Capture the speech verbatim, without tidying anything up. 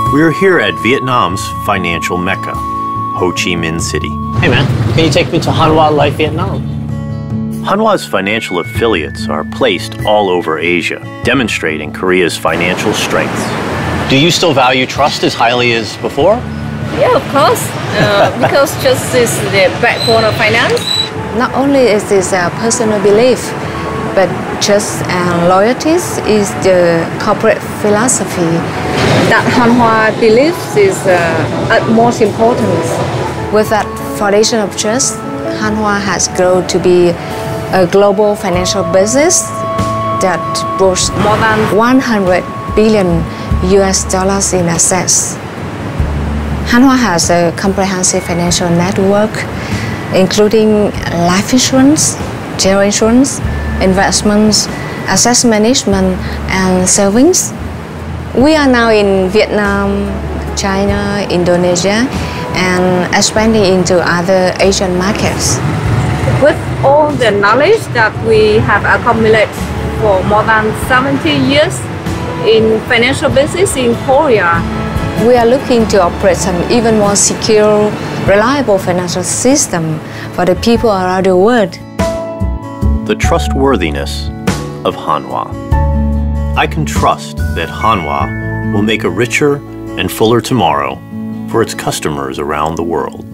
We're here at Vietnam's financial mecca, Ho Chi Minh City. Hey man, can you take me to Hanwha Life Vietnam? Hanwha's financial affiliates are placed all over Asia, demonstrating Korea's financial strengths. Do you still value trust as highly as before? Yeah, of course, uh, because trust is the backbone of finance. Not only is this a personal belief, but trust and loyalties is the corporate philosophy. That Hanwha believes is uh, utmost importance. With that foundation of trust, Hanwha has grown to be a global financial business that boasts more than one hundred billion U S dollars in assets. Hanwha has a comprehensive financial network, including life insurance, general insurance, investments, asset management, and savings. We are now in Vietnam, China, Indonesia, and expanding into other Asian markets. With all the knowledge that we have accumulated for more than seventy years in financial business in Korea, we are looking to operate an even more secure, reliable financial system for the people around the world. The trustworthiness of Hanwha. I can trust that Hanwha will make a richer and fuller tomorrow for its customers around the world.